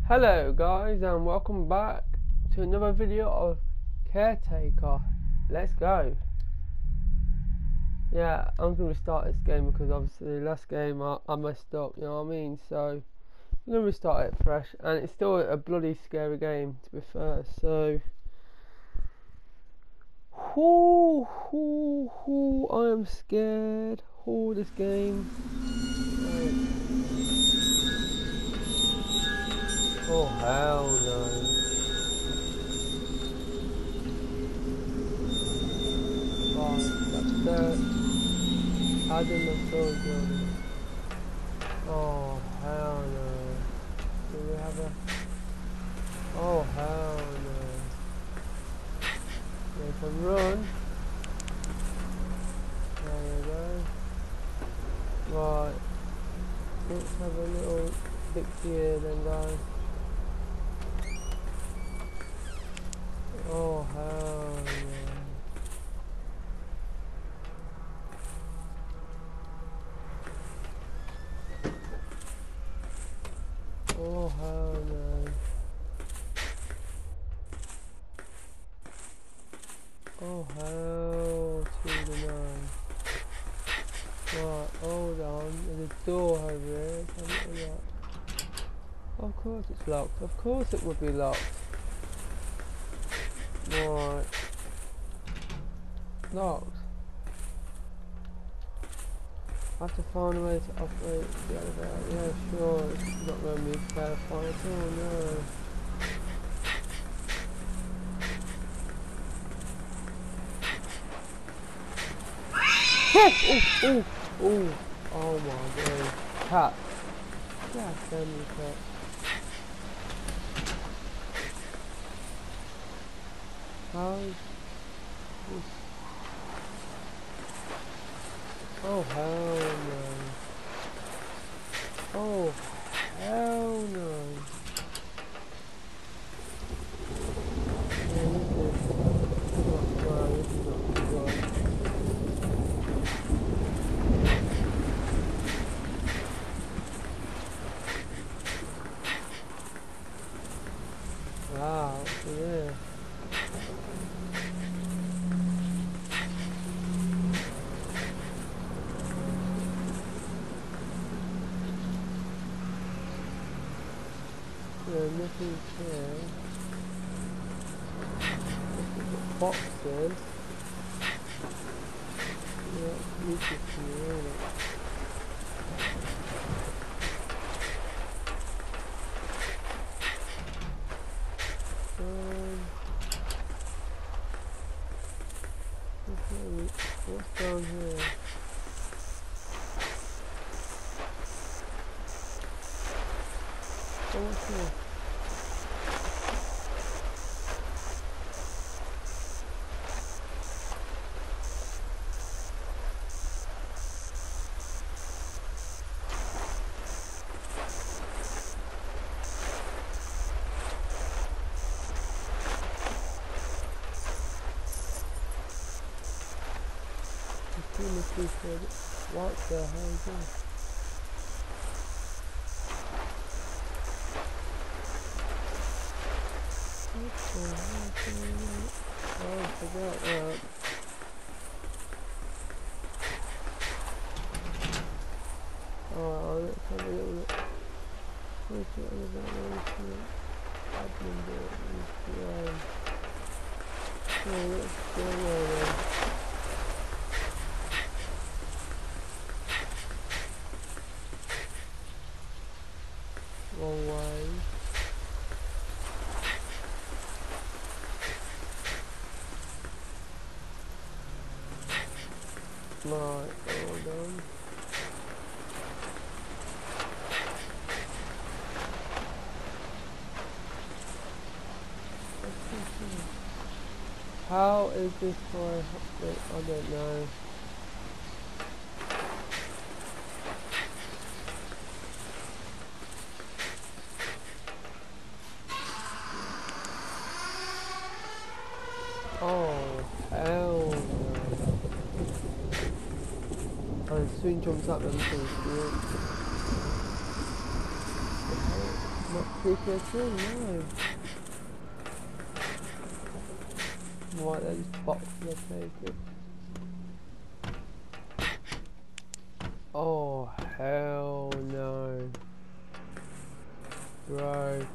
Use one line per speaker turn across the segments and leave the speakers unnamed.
Hello guys and welcome back to another video of Caretaker. Let's go. Yeah, I'm going to restart this game because obviously last game I messed up, you know what I mean? So I'm going to restart it fresh, and it's still a bloody scary game to be fair. So I am scared. This game. Right. Oh hell no. That's Adam and Phil. Oh hell no. Do we have a... Oh hell no. We can run. There we go. Right. Let's have a little bit here then guys. Oh hell no. Oh hell no. Oh hell to the no. Right, hold on. There's a door over here. Let's have a little look. Of course it's locked. Of course it would be locked. Right. Locked. I have to find a way to operate the elevator. Yeah, sure. It's not going to be terrifying at all, no. Oh my god. Cat. Yeah, family cat. How is this? Oh hell no. Oh hell no. Yeah, this is not good. This is not good. Wow, what's in there? Yeah, nothing here. Boxes. Yeah, beautiful, isn't it? What's down here? Oh, what's this? What the hell is this? What the hell is going on? Oh, I forgot that. Oh, let's have a little look. Where's the other admin door? Oh, what's going on there? Wrong way. Right, hold on. How is this for? I don't know. Oh, hell no. And soon jumps up and things. Not PS4, no. Right, there's box Caretaker. Oh, hell no. Bro.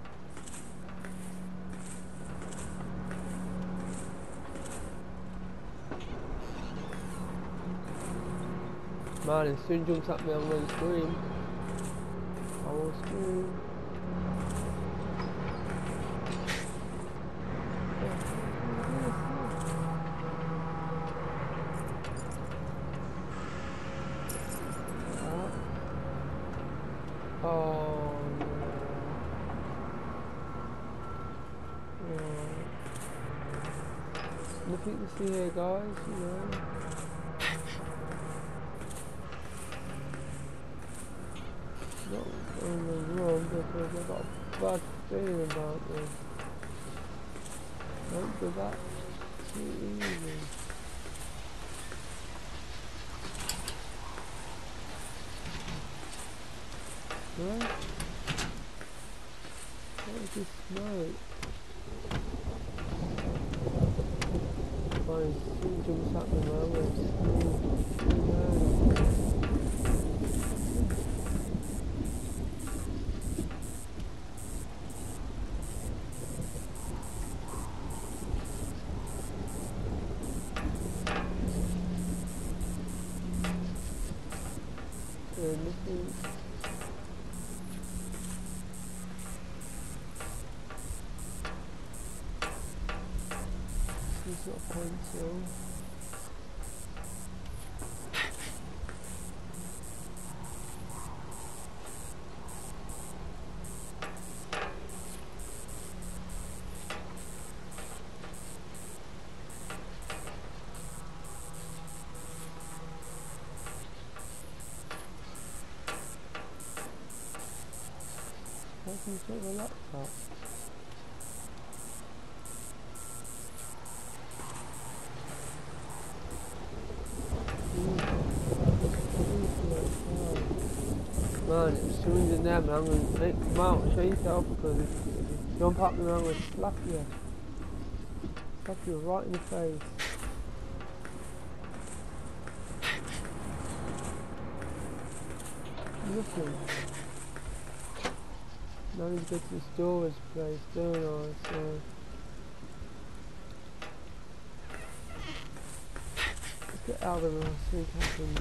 Man, as soon jumps at me, I'm going to scream. I will scream. Oh no. Oh. Nothing to see here, guys, you know. Not on the run because I've got a bad feeling about this. Don't do that too easy. Right? What is this smoke? Fine, soon jumps at me now, I'm going to scream. Nothing. This is not a pencil. How can you take the laptop? Man, as soon as in there, man, I'm going to make them out, show yourself, because if you jump at me, man, I'm going to slap you. Slap you right in the face. Nothing. Now I need to go to the storage place, don't I? So let's get out of there and see what happens.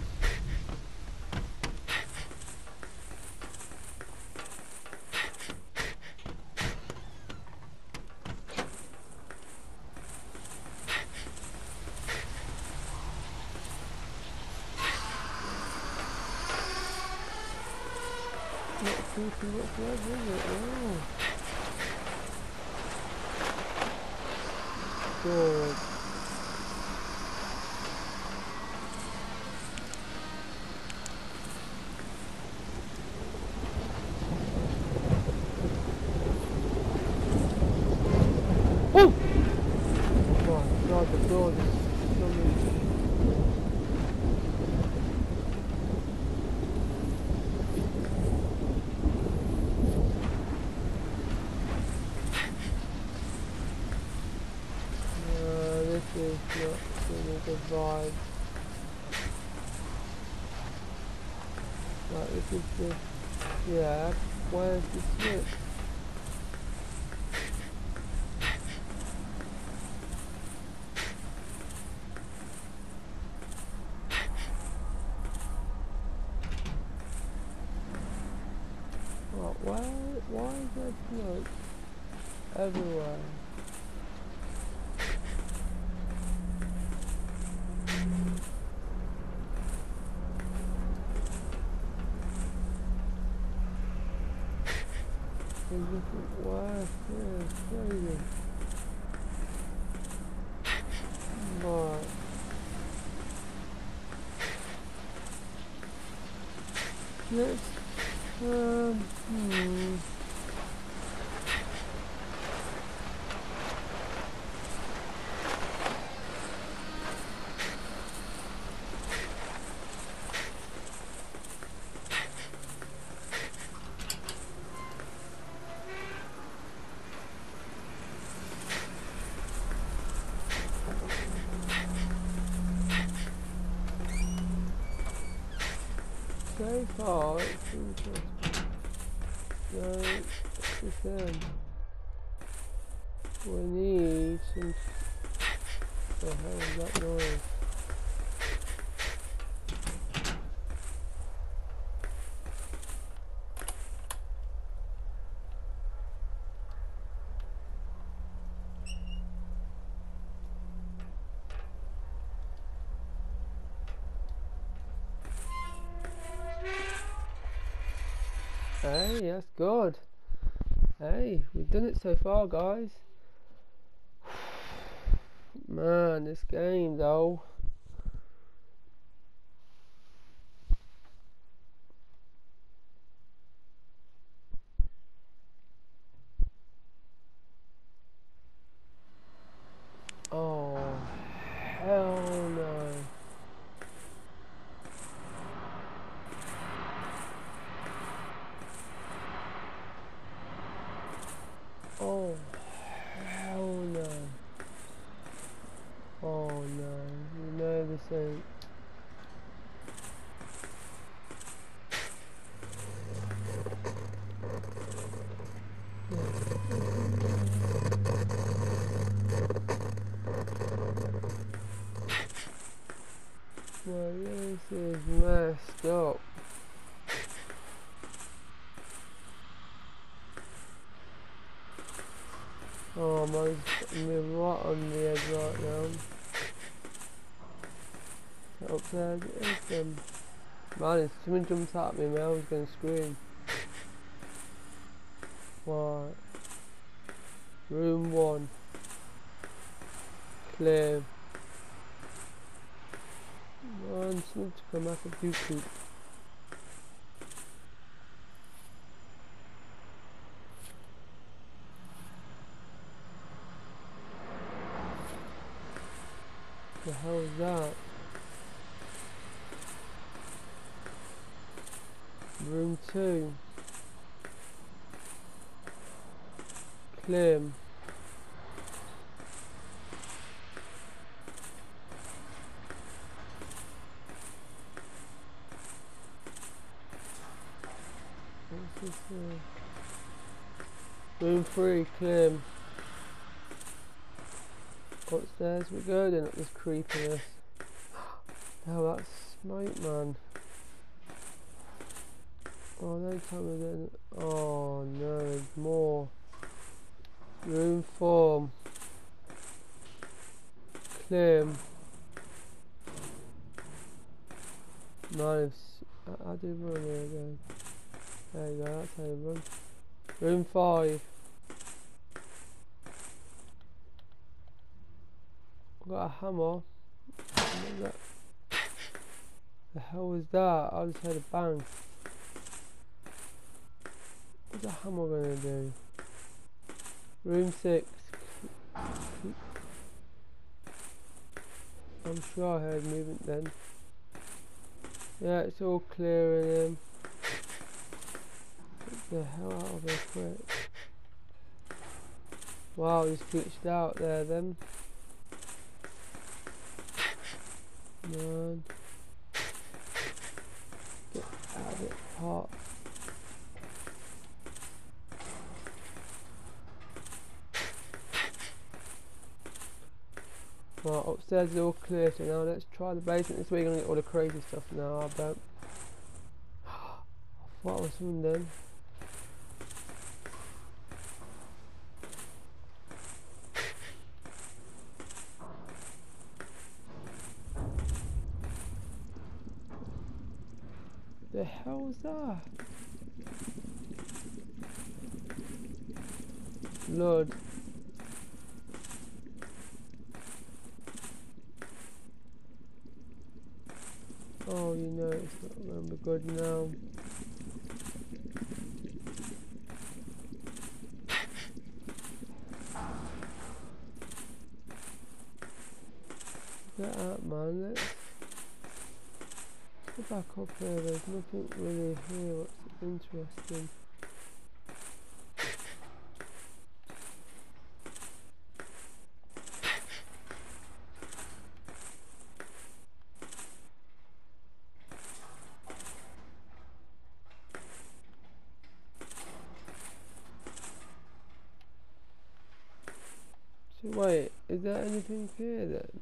Not creepy whatsoever, is it? Wow. Good. Oh! Oh God, the door is so this is not really good vibe. Right, this is the... yeah, where's the switch? Right, why is there smoke everywhere? There's nothing worse here, it's crazy. Right. Let's, so far it's interesting. No, it's the same. We need some... What the hell is that noise? Hey, that's good. Hey, we've done it so far, guys. Man, this game though. Oh, hell no. Oh, hell no. Oh no, you know this ain't. No, this is messed up. Oh man, I'm right on the edge right now. Upstairs it is them. Man, if someone jumps at me, man, I was gonna scream. Right. Room 1. Clear. Man, someone to come back and do poop. The hell is that? Room 2. Clear. What's this here? Room 3, clear. Upstairs we go then, up this creepiness. Oh, that's smoke, man. Oh, no time again. Oh no, there's more. Room 4. Clear. Nice. I do run here again. There you go, that's how you run. Room 5. I've got a hammer. What the hell was that? I just heard a bang. What's a hammer gonna do? Room 6. I'm sure I heard movement then. Yeah, it's all clear in him. Get the hell out of here quick. Wow, just glitched out there then. Man. Get out of it, hot. Right, upstairs is all clear, so now let's try the basement. This way you're gonna get all the crazy stuff now, I bet. I thought I was someone then. The hell was that? Blood. Oh, you know it's not going to be good now. Get out, man. Let's go back up here. There's nothing really here what's interesting. So wait, is there anything here then?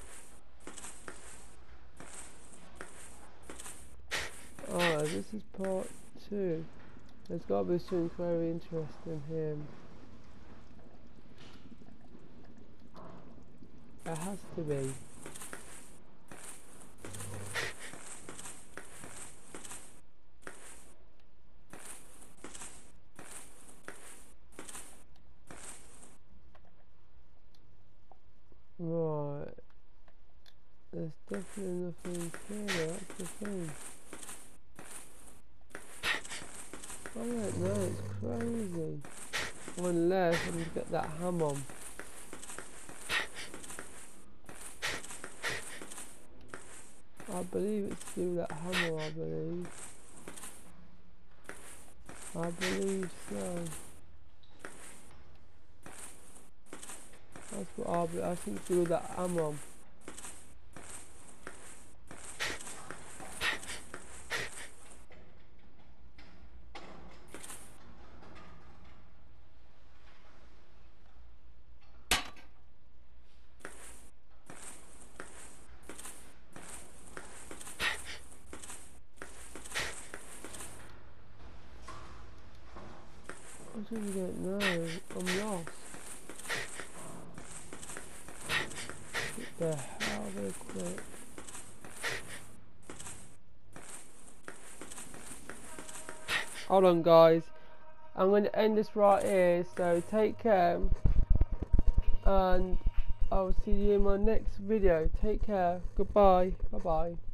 Oh, this is part 2. There's got to be something very interesting here. There has to be. Right. There's definitely nothing here, that's the thing. I don't know, it's crazy. Unless I can get that ham on. I believe it's still that hammer, I believe. I believe so. That's what I think it's still that hammer. I really don't know. I'm lost. What the hell, real quick. Hold on, guys. I'm going to end this right here. So take care, and I'll see you in my next video. Take care. Goodbye. Bye bye.